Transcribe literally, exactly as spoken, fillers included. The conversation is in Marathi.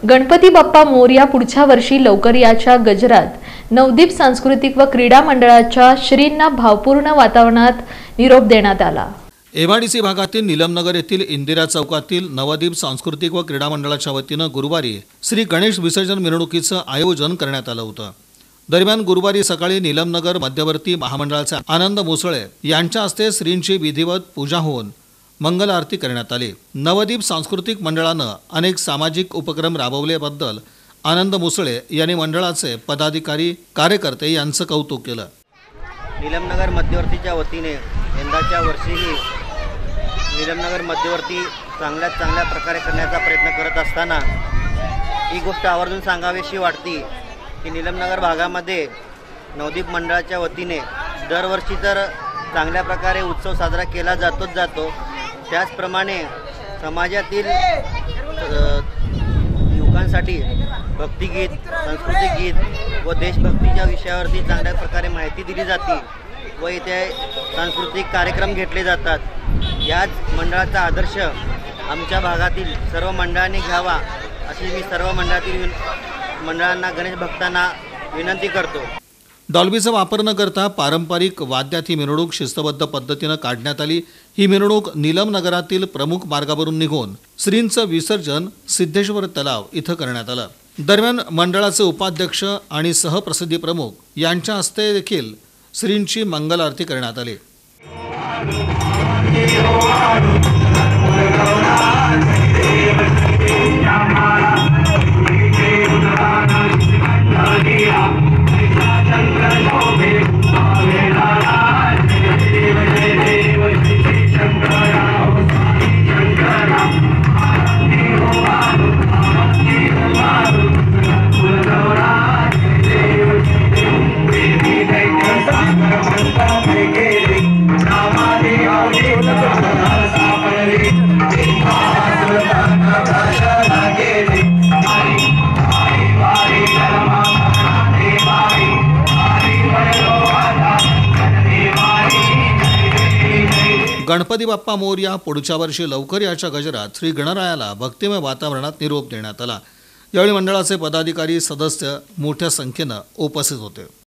गणपती बाप्पा मोरया पुढच्या वर्षी लवकर याच्या गजरात नवदीप सांस्कृतिक व क्रीडा मंडळाच्या श्रींना भावपूर्ण वातावरणात निरोप देण्यात आला। एमआयडीसी भागातील नीलमनगर येथील इंदिरा चौकातील नवदीप सांस्कृतिक व क्रीडा मंडळाच्या वतीने गुरुवारी श्री गणेश विसर्जन मिरवणुकीचे आयोजन करण्यात आलं होतं। दरम्यान गुरुवारी सकाळी नीलमनगर मध्यवर्ती महामंडळाचे आनंद मुसळे यांच्या हस्ते श्रींची विधिवत पूजा होऊन मंगल आरती करण्यात आली। नवदीप सांस्कृतिक मंडळानं अनेक सामाजिक उपक्रम राबवल्याबद्दल आनंद मुसळे यांनी मंडळाचे पदाधिकारी कार्यकर्ते यांचं कौतुक केलं। नीलमनगर मध्यवर्तीच्या वतीने यंदाच्या वर्षीही नीलमनगर मध्यवर्ती चांगल्या चांगल्या प्रकारे करण्याचा प्रयत्न करत असताना ही गोष्ट आवर्जून सांगावीशी वाटते की नीलमनगर भागामध्ये नवदीप मंडळाच्या वतीने दरवर्षी तर चांगल्या प्रकारे उत्सव साजरा केला जातोच जातो, त्याचप्रमाणे समाजातील युवकांसाठी भक्तिगीत, सांस्कृतिक गीत व देशभक्तीच्या विषयावरती चांगल्या प्रकारे माहिती दिली जाते व इथे सांस्कृतिक कार्यक्रम घेतले जातात। याच मंडळाचा आदर्श आमच्या भागातील सर्व मंडळांनी घ्यावा अशी मी सर्व मंडळातील मंडळांना, गणेश भक्तांना विनंती करतो। डॉल्बीचा वापर न करता पारंपरिक वाद्यात ही मिरवणूक शिस्तबद्ध पद्धतीने काढण्यात आली। ही मिरवणूक नीलम नगरातील प्रमुख मार्गावरून निघून श्रींचं विसर्जन सिद्धेश्वर तलाव इथं करण्यात आलं। दरम्यान मंडळाचे उपाध्यक्ष आणि सहप्रसिद्धी प्रमुख यांच्या हस्ते देखील श्रींची मंगल आरती करण्यात आली। गणपती बाप्पा मोरया पुढच्या वर्षी लवकर याच्या गजरात श्री गणरायाला भक्तिमय वातावरणात निरोप देण्यात आला। यावेळी मंडळाचे पदाधिकारी, सदस्य मोठ्या संख्येने उपस्थित होते।